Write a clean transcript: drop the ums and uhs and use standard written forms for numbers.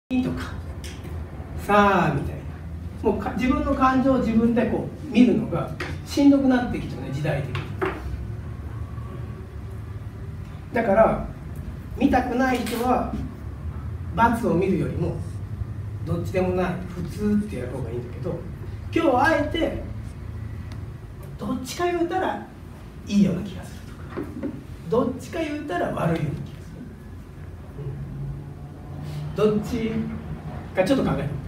とかさあみたいな、もう自分の感情を自分でこう見るのがしんどくなってきてね、時代的に。だから見たくない人は罰を見るよりもどっちでもない普通ってやる方がいいんだけど、今日はあえてどっちか言うたらいいような気がするとか、どっちか言うたら悪いような気がする、どっちかちょっと考えて。